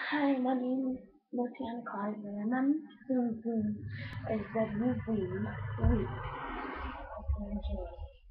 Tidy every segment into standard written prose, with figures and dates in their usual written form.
Hi, my name is Luciana Carter, and I'm thinking is that we enjoy.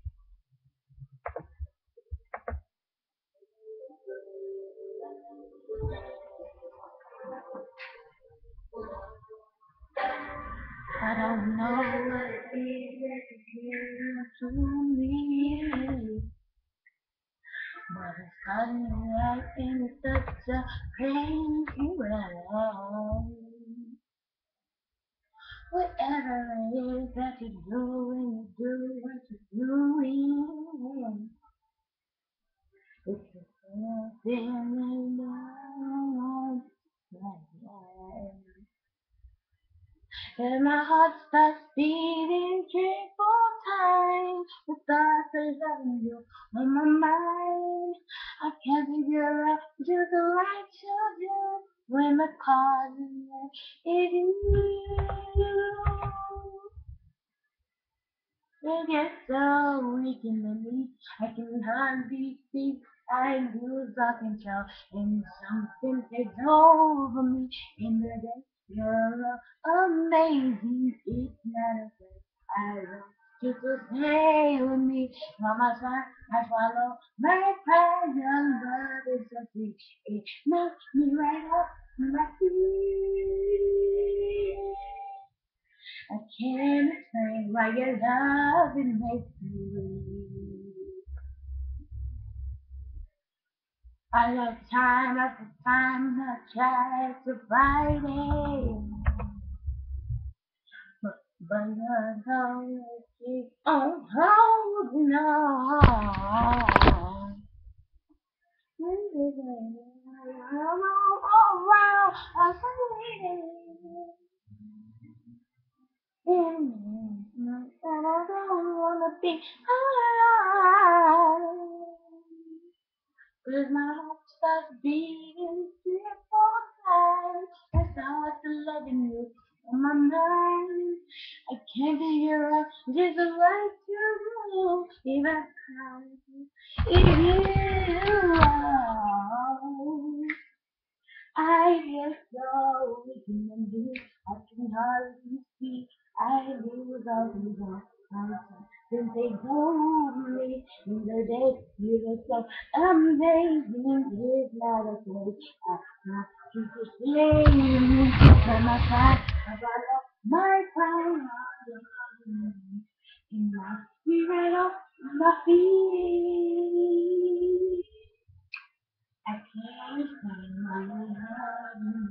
I don't know what it is here to me, but it's suddenly I think it's such a painful way. Whatever it is that you're doing, you do what you're doing. It's a feeling alone. And my heart starts beating triple time. The thoughts of having you on my mind. I can't figure out just what to do when the cause is you. It gets so weak in the knee, I can hardly speak. I lose all control, and something takes over me. In the day, you're amazing. It's not a place I want you to stay with me. On my side, I follow my pride. Your love is so sweet. It knocks me right off my feet. I can't explain why your love it makes me weak. I love time after time I try to fight it, but your love keeps on holding on. Around, I'm waiting. And I don't wanna be alone. Cause my heart starts beating triple time. I start loving you on my mind. I can't figure out just what to do. Even if you are. I get so weak in the knee, I can hardly speak. I lose all control. Since they told me in the day you were so amazing, it's not a place I want you to stay with me. From my side, I follow my pride, and I see right off my feet. I can't find my love.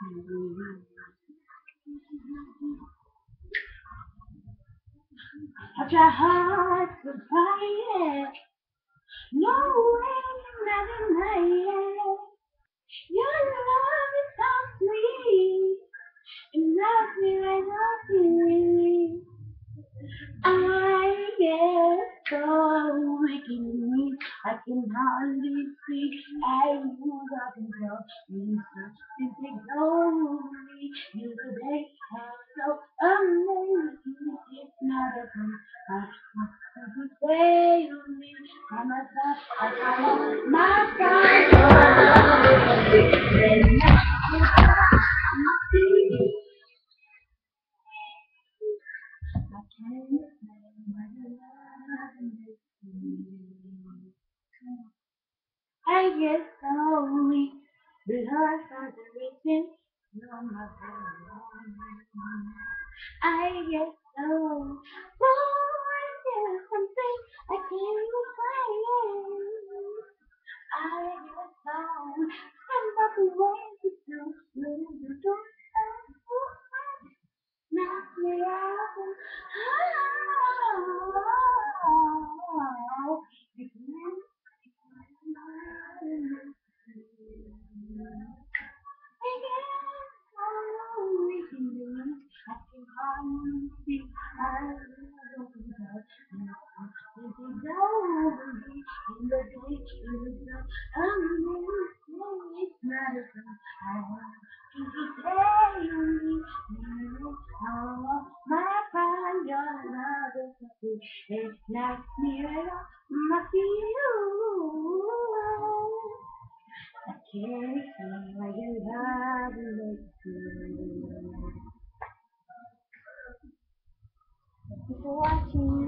I try hard to find it. No way, nothing like it. Your love is so sweet. It loves me like nothing. I get so weak in me, I can hardly speak. I lose all control. You just take over me. You the day are so amazing. It's not a fun. I want to stay with me. By my side, I follow my pride. Then I see. I can't explain why your love makes me. I get so weak because of the reason you're my friend. I get so bored. There's something I can't explain. I get so somebody wants to do. Knock me out. Oh, it I can hardly speak. I don't know. If you don't believe in the day you love, it's not a song. I want you to tell me, you know, how my pride, your love is so good. It knocks me right off my feet. I can't makes me like your love makes me. Thank you for watching.